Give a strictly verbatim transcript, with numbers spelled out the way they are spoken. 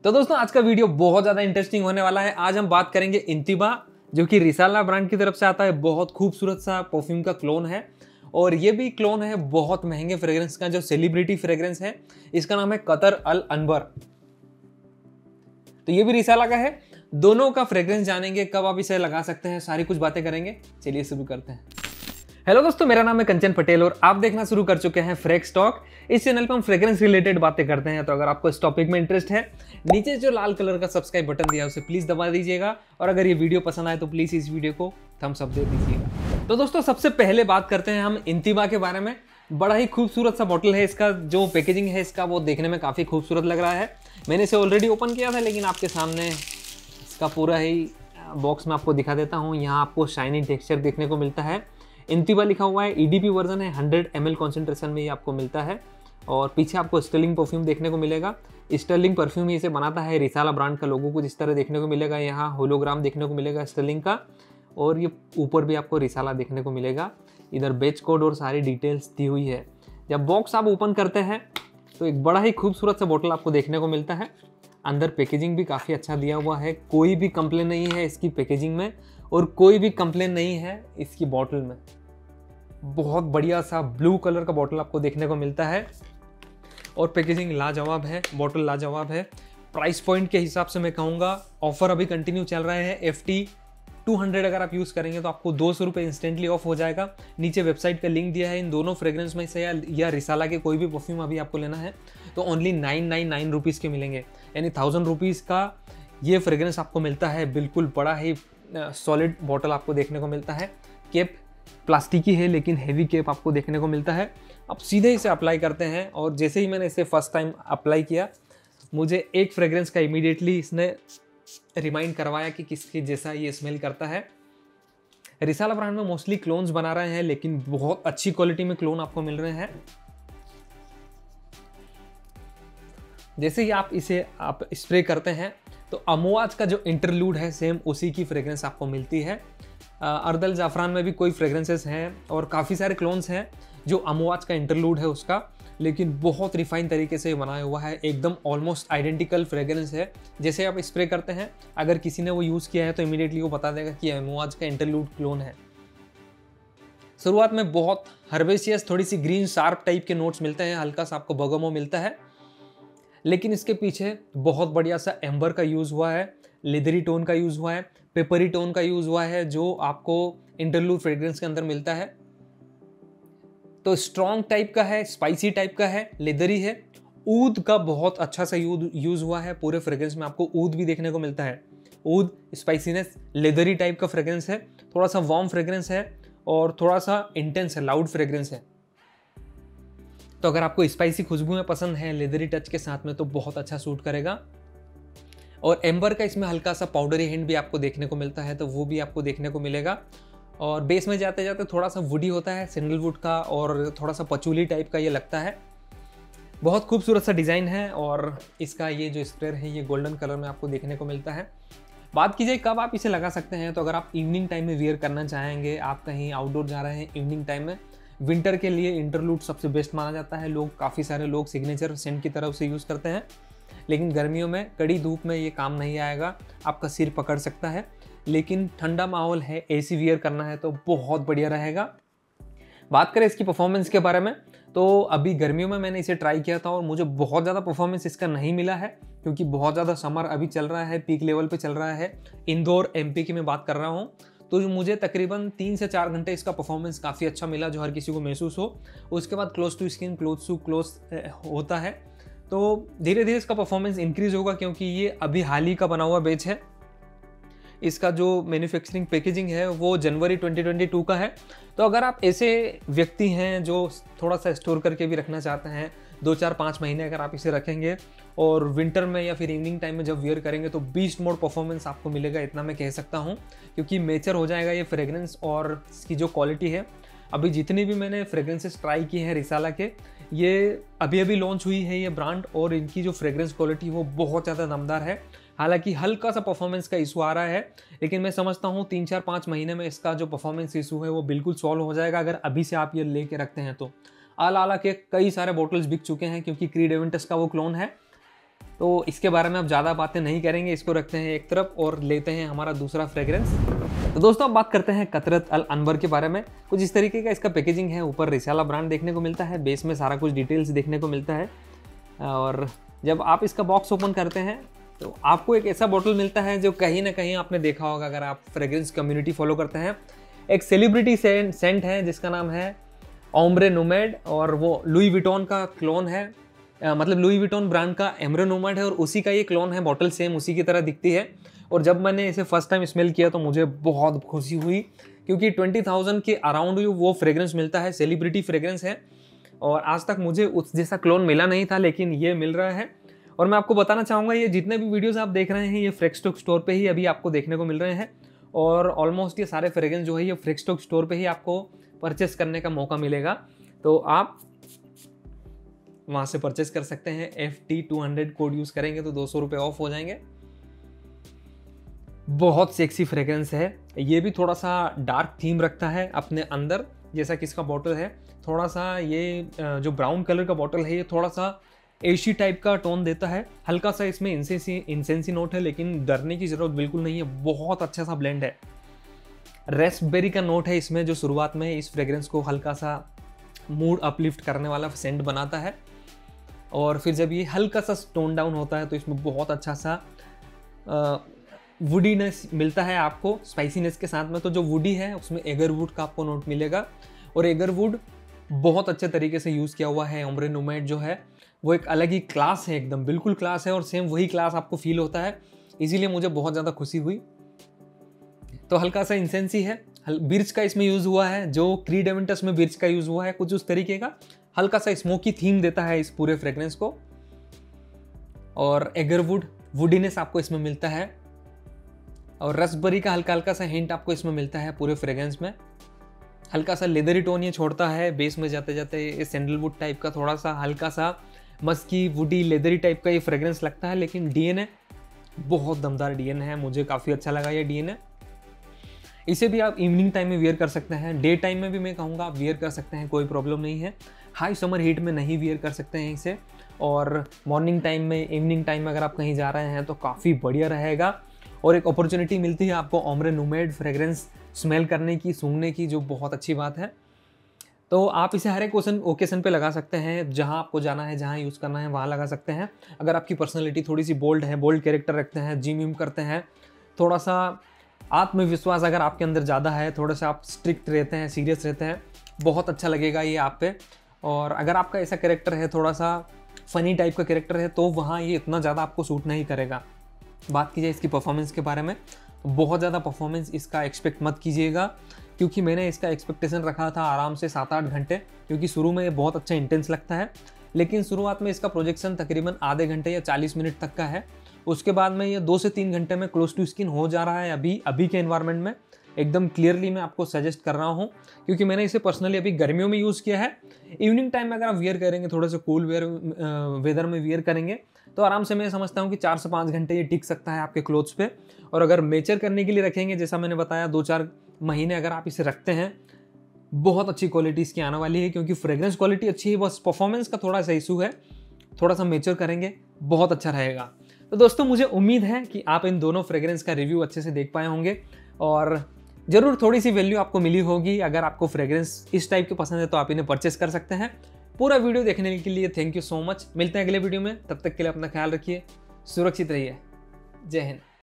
तो दोस्तों आज का वीडियो बहुत ज़्यादा इंटरेस्टिंग होने वाला है। आज हम बात करेंगे इंतिबा, जो कि रिसाला ब्रांड की तरफ से आता है। बहुत खूबसूरत सा परफ्यूम का क्लोन है और ये भी क्लोन है बहुत महंगे फ्रेग्रेंस का, जो सेलिब्रिटी फ्रेग्रेंस है। इसका नाम है कतर अल अनबर। तो ये भी रिसाला का है। दोनों का फ्रेग्रेंस जानेंगे, कब आप इसे लगा सकते हैं, सारी कुछ बातें करेंगे। चलिए शुरू करते हैं। हेलो दोस्तों, मेरा नाम है कंचन पटेल और आप देखना शुरू कर चुके हैं फ्रेग्स टॉक। इस चैनल पर हम फ्रेग्रेंस रिलेटेड बातें करते हैं। तो अगर आपको इस टॉपिक में इंटरेस्ट है, नीचे जो लाल कलर का सब्सक्राइब बटन दिया है उसे प्लीज दबा दीजिएगा और अगर ये वीडियो पसंद आए तो प्लीज इस वीडियो को थम्स अप दे दीजिएगा। तो दोस्तों सबसे पहले बात करते हैं हम इंतिबा के बारे में। बड़ा ही खूबसूरत सा बॉटल है। इसका जो पैकेजिंग है इसका वो देखने में काफ़ी खूबसूरत लग रहा है। मैंने इसे ऑलरेडी ओपन किया था, लेकिन आपके सामने इसका पूरा ही बॉक्स में आपको दिखा देता हूँ। यहाँ आपको शाइनी टेक्सचर देखने को मिलता है। इंतिबा लिखा हुआ है, ईडीपी वर्जन है, हंड्रेड एम एल कॉन्सेंट्रेशन में ये आपको मिलता है। और पीछे आपको स्टर्लिंग परफ्यूम देखने को मिलेगा। स्टर्लिंग परफ्यूम ही इसे बनाता है। रिसाला ब्रांड का लोगो कुछ इस तरह देखने को मिलेगा। यहाँ होलोग्राम देखने को मिलेगा स्टर्लिंग का, और ये ऊपर भी आपको रिसाला देखने को मिलेगा। इधर बेच कोड और सारी डिटेल्स दी हुई है। जब बॉक्स आप ओपन करते हैं तो एक बड़ा ही खूबसूरत सा बोतल आपको देखने को मिलता है। अंदर पैकेजिंग भी काफ़ी अच्छा दिया हुआ है। कोई भी कंप्लेन नहीं है इसकी पैकेजिंग में और कोई भी कंप्लेन नहीं है इसकी बॉटल में। बहुत बढ़िया सा ब्लू कलर का बॉटल आपको देखने को मिलता है और पैकेजिंग लाजवाब है, बॉटल लाजवाब है। प्राइस पॉइंट के हिसाब से मैं कहूँगा ऑफर अभी कंटिन्यू चल रहे हैं। एफ टी टू हंड्रेड अगर आप यूज़ करेंगे तो आपको दो सौ रुपये इंस्टेंटली ऑफ हो जाएगा। नीचे वेबसाइट का लिंक दिया है। इन दोनों फ्रेग्रेंस में से या, या रिसाला के कोई भी परफ्यूम अभी आपको लेना है तो only nine nine nine rupees के मिलेंगे, यानी थाउजेंड रुपीज़ का ये फ्रेग्रेंस आपको मिलता है। बिल्कुल बड़ा ही सॉलिड बॉटल आपको देखने को मिलता है। केप प्लास्टिक की है लेकिन हैवी केप आपको देखने को मिलता है। आप सीधे इसे अप्लाई करते हैं और जैसे ही मैंने इसे फर्स्ट टाइम अप्लाई किया, मुझे एक फ्रेग्रेंस का इमीडिएटली इसने रिमाइंड करवाया कि किसके जैसा ये स्मेल करता है। रिसाला ब्रांड में मोस्टली क्लोन्स बना रहे हैं, लेकिन बहुत अच्छी क्वालिटी में क्लोन आपको मिल रहे हैं। जैसे ही आप इसे आप स्प्रे करते हैं तो अमवाज का जो इंटरलूड है सेम उसी की फ्रेग्रेंस आपको मिलती है। अर्दल जाफरान में भी कोई फ्रेग्रेंसेस हैं और काफ़ी सारे क्लोन्स हैं जो अमवाज का इंटरलूड है उसका, लेकिन बहुत रिफाइन तरीके से बनाया हुआ है। एकदम ऑलमोस्ट आइडेंटिकल फ्रेग्रेंस है। जैसे आप स्प्रे करते हैं, अगर किसी ने वो यूज़ किया है तो इमीडिएटली वो बता देगा कि अमवाज का इंटरलूड क्लोन है। शुरुआत में बहुत हर्बेशियस, थोड़ी सी ग्रीन शार्प टाइप के नोट्स मिलते हैं, हल्का सा आपको बर्गमो मिलता है, लेकिन इसके पीछे बहुत बढ़िया सा एम्बर का यूज़ हुआ है, लेदरी टोन का यूज़ हुआ है, पेपरी टोन का यूज़ हुआ है, जो आपको इंटरलूड फ्रेग्रेंस के अंदर मिलता है। तो स्ट्रॉन्ग टाइप का है, स्पाइसी टाइप का है, लेदरी है। ऊद का बहुत अच्छा सा यूज यूज़ हुआ है। पूरे फ्रेग्रेंस में आपको ऊद भी देखने को मिलता है। ऊद, स्पाइसीनेस, लेदरी टाइप का फ्रेग्रेंस है। थोड़ा सा वार्म फ्रेग्रेंस है और थोड़ा सा इंटेंस है, लाउड फ्रेग्रेंस है। तो अगर आपको स्पाइसी खुशबू में पसंद है लेदरी टच के साथ में तो बहुत अच्छा सूट करेगा। और एम्बर का इसमें हल्का सा पाउडरी हिंट भी आपको देखने को मिलता है, तो वो भी आपको देखने को मिलेगा। और बेस में जाते जाते थोड़ा सा वुडी होता है, सैंडलवुड का, और थोड़ा सा पचूली टाइप का ये लगता है। बहुत खूबसूरत सा डिज़ाइन है और इसका ये जो स्प्रे है ये गोल्डन कलर में आपको देखने को मिलता है। बात कीजिए कब आप इसे लगा सकते हैं, तो अगर आप इवनिंग टाइम में वियर करना चाहेंगे, आप कहीं आउटडोर जा रहे हैं इवनिंग टाइम में, विंटर के लिए इंटरलूड सबसे बेस्ट माना जाता है। लोग काफ़ी सारे लोग सिग्नेचर सेंट की तरफ से यूज़ करते हैं, लेकिन गर्मियों में कड़ी धूप में ये काम नहीं आएगा, आपका सिर पकड़ सकता है। लेकिन ठंडा माहौल है, एसी वियर करना है तो बहुत बढ़िया रहेगा। बात करें इसकी परफॉर्मेंस के बारे में, तो अभी गर्मियों में मैंने इसे ट्राई किया था और मुझे बहुत ज़्यादा परफॉर्मेंस इसका नहीं मिला है, क्योंकि बहुत ज़्यादा समर अभी चल रहा है, पीक लेवल पे चल रहा है। इंदौर एमपी की मैं बात कर रहा हूँ, तो मुझे तकरीबन तीन से चार घंटे इसका परफॉर्मेंस काफ़ी अच्छा मिला, जो हर किसी को महसूस हो। उसके बाद close to skin, close to close होता है, तो धीरे धीरे इसका परफॉर्मेंस इंक्रीज होगा, क्योंकि ये अभी हाल ही का बना हुआ बैच है। इसका जो मैन्युफैक्चरिंग पैकेजिंग है वो जनवरी ट्वेंटी ट्वेंटी टू का है। तो अगर आप ऐसे व्यक्ति हैं जो थोड़ा सा स्टोर करके भी रखना चाहते हैं, दो चार पाँच महीने अगर आप इसे रखेंगे और विंटर में या फिर इवनिंग टाइम में जब वियर करेंगे तो बीस्ट मोड परफॉर्मेंस आपको मिलेगा, इतना मैं कह सकता हूँ, क्योंकि मेचर हो जाएगा ये फ्रेग्रेंस। और इसकी जो क्वालिटी है, अभी जितनी भी मैंने फ्रेग्रेंसेस ट्राई की हैं रिसाला के, ये अभी अभी लॉन्च हुई है ये ब्रांड, और इनकी जो फ्रेग्रेंस क्वालिटी वो बहुत ज़्यादा दमदार है। हालांकि हल्का सा परफॉर्मेंस का इशू आ रहा है, लेकिन मैं समझता हूँ तीन चार पाँच महीने में इसका जो परफॉर्मेंस इशू है वो बिल्कुल सॉल्व हो जाएगा, अगर अभी से आप ये लेके रखते हैं तो। आला आला के कई सारे बॉटल्स बिक चुके हैं, क्योंकि क्रीड एवेंटस का वो क्लोन है। तो इसके बारे में अब ज़्यादा बातें नहीं करेंगे, इसको रखते हैं एक तरफ और लेते हैं हमारा दूसरा फ्रेग्रेंस। तो दोस्तों अब बात करते हैं कतरत अल अनवर के बारे में। कुछ इस तरीके का इसका पैकेजिंग है, ऊपर रिसाला ब्रांड देखने को मिलता है, बेस में सारा कुछ डिटेल्स देखने को मिलता है। और जब आप इसका बॉक्स ओपन करते हैं तो आपको एक ऐसा बॉटल मिलता है जो कहीं ना कहीं आपने देखा होगा अगर आप फ्रेग्रेंस कम्युनिटी फॉलो करते हैं। एक सेलिब्रिटी सेंट सेंट है जिसका नाम है ओम्ब्रे नोमैड, और वो लुई विटॉन का क्लोन है, आ, मतलब लुई विटॉन ब्रांड का ओम्ब्रे नोमैड है और उसी का ये क्लोन है। बॉटल सेम उसी की तरह दिखती है। और जब मैंने इसे फर्स्ट टाइम स्मेल किया तो मुझे बहुत खुशी हुई, क्योंकि ट्वेंटी थाउजेंड के अराउंड वो फ्रेग्रेंस मिलता है, सेलिब्रिटी फ्रेग्रेंस है। और आज तक मुझे उस जैसा क्लोन मिला नहीं था, लेकिन ये मिल रहा है। और मैं आपको बताना चाहूँगा ये जितने भी वीडियोस आप देख रहे हैं ये फ्रेक्सटॉक स्टोर पे ही अभी आपको देखने को मिल रहे हैं। और ऑलमोस्ट ये सारे फ्रेग्रेंस जो है ये फ्रेक्सटॉक स्टोर पे ही आपको परचेस करने का मौका मिलेगा। तो आप वहाँ से परचेस कर सकते हैं। F T two hundred code use करेंगे तो दो सौ रुपये ऑफ हो जाएंगे। बहुत सेक्सी फ्रेग्रेंस है। ये भी थोड़ा सा डार्क थीम रखता है अपने अंदर, जैसा कि इसका बॉटल है। थोड़ा सा ये जो ब्राउन कलर का बॉटल है ये थोड़ा सा एशी टाइप का टोन देता है। हल्का सा इसमें इंसेंसी इंसेंसी नोट है, लेकिन डरने की ज़रूरत बिल्कुल नहीं है। बहुत अच्छा सा ब्लेंड है। रेस्पबेरी का नोट है इसमें, जो शुरुआत में इस फ्रेग्रेंस को हल्का सा मूड अपलिफ्ट करने वाला सेंट बनाता है। और फिर जब ये हल्का सा टोन डाउन होता है तो इसमें बहुत अच्छा सा वुडीनेस मिलता है आपको स्पाइसीनेस के साथ में। तो जो वुडी है उसमें एगरवुड का आपको नोट मिलेगा, और एगरवुड बहुत अच्छे तरीके से यूज़ किया हुआ है। ओम्ब्रे नोमैड जो है वो एक अलग ही क्लास है, एकदम बिल्कुल क्लास है, और सेम वही क्लास आपको फील होता है। इसीलिए मुझे बहुत ज़्यादा खुशी हुई। तो हल्का सा इंसेंसी है, बिर्च का इसमें यूज़ हुआ है, जो क्रीड एवेंटस में बिर्च का यूज़ हुआ है, कुछ उस तरीके का हल्का सा स्मोकी थीम देता है इस पूरे फ्रेग्रेंस को। और एगरवुड वुडीनेस आपको इसमें मिलता है, और रसबेरी का हल्का हल्का सा हिंट आपको इसमें मिलता है पूरे फ्रेग्रेंस में। हल्का सा लेदरी टोन ये छोड़ता है बेस में जाते जाते। ये सैंडलवुड टाइप का थोड़ा सा हल्का सा मस्की वुडी लेदरी टाइप का ये फ्रेग्रेंस लगता है, लेकिन डीएनए बहुत दमदार डीएनए है। मुझे काफ़ी अच्छा लगा ये डीएनए। इसे भी आप इवनिंग टाइम में वियर कर सकते हैं, डे टाइम में भी मैं कहूँगा आप वियर कर सकते हैं, कोई प्रॉब्लम नहीं है। हाई समर हीट में नहीं वियर कर सकते हैं इसे, और मॉर्निंग टाइम में इवनिंग टाइम में अगर आप कहीं जा रहे हैं तो काफ़ी बढ़िया रहेगा। और एक अपॉर्चुनिटी मिलती है आपको ओम्ब्रे नोमैड फ्रेग्रेंस स्मेल करने की, सूंघने की, जो बहुत अच्छी बात है। तो आप इसे हर एक ओकेशन ओकेशन पे लगा सकते हैं, जहां आपको जाना है, जहां यूज़ करना है वहां लगा सकते हैं। अगर आपकी पर्सनैलिटी थोड़ी सी बोल्ड है, बोल्ड कैरेक्टर रखते हैं, जिम विम करते हैं, थोड़ा सा आत्मविश्वास अगर आपके अंदर ज़्यादा है, थोड़ा सा आप स्ट्रिक्ट रहते हैं, सीरियस रहते हैं, बहुत अच्छा लगेगा ये आप पे। और अगर आपका ऐसा कैरेक्टर है, थोड़ा सा फ़नी टाइप का कैरेक्टर है, तो वहाँ ये इतना ज़्यादा आपको सूट नहीं करेगा। बात की जाए इसकी परफॉर्मेंस के बारे में, बहुत ज़्यादा परफॉर्मेंस इसका एक्सपेक्ट मत कीजिएगा, क्योंकि मैंने इसका एक्सपेक्टेशन रखा था आराम से सात आठ घंटे, क्योंकि शुरू में ये बहुत अच्छा इंटेंस लगता है। लेकिन शुरुआत में इसका प्रोजेक्शन तकरीबन आधे घंटे या चालीस मिनट तक का है। उसके बाद में ये दो से तीन घंटे में क्लोज टू स्किन हो जा रहा है। अभी अभी के एनवायरनमेंट में एकदम क्लियरली मैं आपको सजेस्ट कर रहा हूँ, क्योंकि मैंने इसे पर्सनली अभी गर्मियों में यूज़ किया है। इवनिंग टाइम में अगर आप वियर करेंगे, थोड़े से कूल वेयर वेदर में वियर करेंगे, तो आराम से मैं समझता हूँ कि चार से पाँच घंटे ये टिक सकता है आपके क्लोथ्स पे। और अगर मेचर करने के लिए रखेंगे, जैसा मैंने बताया, दो चार महीने अगर आप इसे रखते हैं, बहुत अच्छी क्वालिटी इसकी आने वाली है, क्योंकि फ्रेग्रेंस क्वालिटी अच्छी है, बस परफॉर्मेंस का थोड़ा सा इशू है। थोड़ा सा मेचर करेंगे, बहुत अच्छा रहेगा। तो दोस्तों मुझे उम्मीद है कि आप इन दोनों फ्रेग्रेंस का रिव्यू अच्छे से देख पाए होंगे, और ज़रूर थोड़ी सी वैल्यू आपको मिली होगी। अगर आपको फ्रेग्रेंस इस टाइप के पसंद है तो आप इन्हें परचेस कर सकते हैं। पूरा वीडियो देखने के लिए थैंक यू सो मच। मिलते हैं अगले वीडियो में, तब तक के लिए अपना ख्याल रखिए, सुरक्षित रहिए। जय हिंद।